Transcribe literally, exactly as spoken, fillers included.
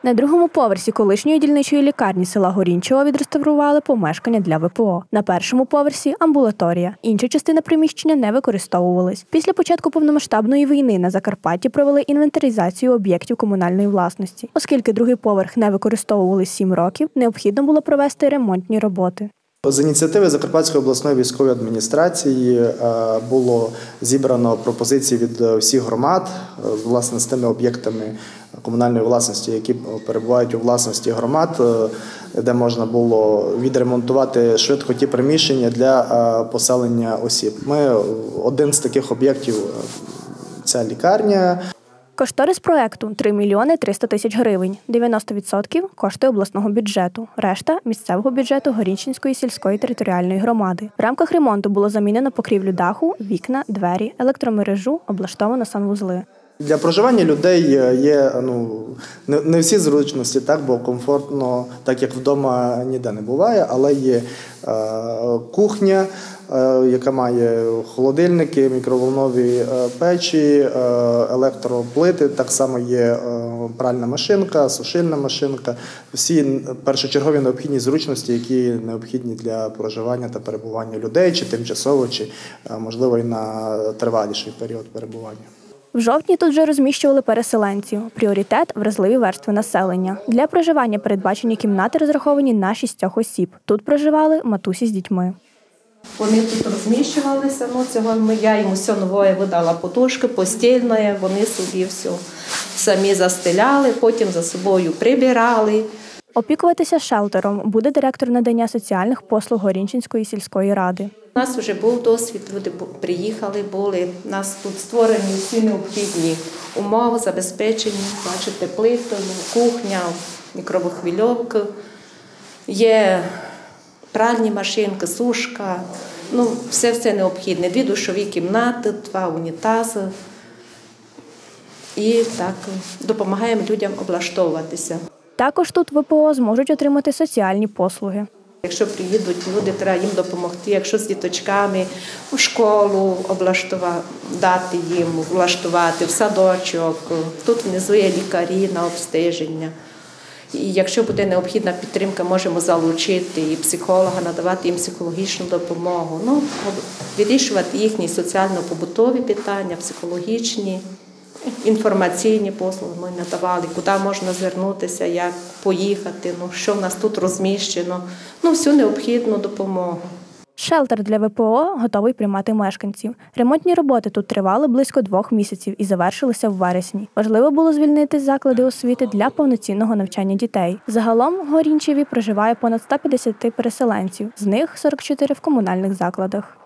На другому поверсі колишньої дільничої лікарні села Горінчево відреставрували помешкання для ве пе о. На першому поверсі – амбулаторія. Інша частина приміщення не використовувались. Після початку повномасштабної війни на Закарпатті провели інвентаризацію об'єктів комунальної власності. Оскільки другий поверх не використовували сім років, необхідно було провести ремонтні роботи. З ініціативи Закарпатської обласної військової адміністрації було зібрано пропозиції від всіх громад, власне, з тими об'єктами комунальної власності, які перебувають у власності громад, де можна було відремонтувати швидко ті приміщення для поселення осіб. Ми один з таких об'єктів – ця лікарня. Кошторис проекту – три мільйони триста тисяч гривень. дев'яносто відсотків – кошти обласного бюджету, решта – місцевого бюджету Горінчинської сільської територіальної громади. В рамках ремонту було замінено покрівлю даху, вікна, двері, електромережу, облаштовано санвузли. Для проживання людей є ну, не всі зручності, так, бо комфортно, так як вдома ніде не буває, але є е, кухня, е, яка має холодильники, мікроволнові е, печі, е, електроплити, так само є е, пральна машинка, сушильна машинка, всі першочергові необхідні зручності, які необхідні для проживання та перебування людей, чи тимчасово, чи е, можливо і на триваліший період перебування. В жовтні тут вже розміщували переселенців. Пріоритет – вразливі верстви населення. Для проживання передбачені кімнати, розраховані на шістьох осіб. Тут проживали матусі з дітьми. Вони тут розміщувалися, ну, цього я їм все нове видала подушки, постільне, вони собі все самі застеляли, потім за собою прибирали. Опікуватися шелтером буде директор надання соціальних послуг Горінчинської сільської ради. У нас вже був досвід, люди приїхали, були, у нас тут створені всі необхідні умови, забезпечені, бачите, плитою, кухня, мікровохвильовка, є пральні машинки, сушка, ну, все-все необхідне. Дві душові кімнати, два унітази і так допомагаємо людям облаштовуватися. Також тут ве пе о зможуть отримати соціальні послуги. Якщо приїдуть люди, треба їм допомогти, якщо з діточками у школу облаштувати, дати їм, влаштувати, в садочок. Тут внизу є лікарі на обстеження. І якщо буде необхідна підтримка, можемо залучити і психолога, надавати їм психологічну допомогу. Ну, вирішувати їхні соціально-побутові питання, психологічні. Інформаційні послуги ми надавали, куди можна звернутися, як поїхати, ну, що в нас тут розміщено, ну, всю необхідну допомогу. Шелтер для ве пе о готовий приймати мешканців. Ремонтні роботи тут тривали близько двох місяців і завершилися в вересні. Важливо було звільнити заклади освіти для повноцінного навчання дітей. Загалом в Горінчеві проживає понад сто п'ятдесят переселенців, з них сорок чотири в комунальних закладах.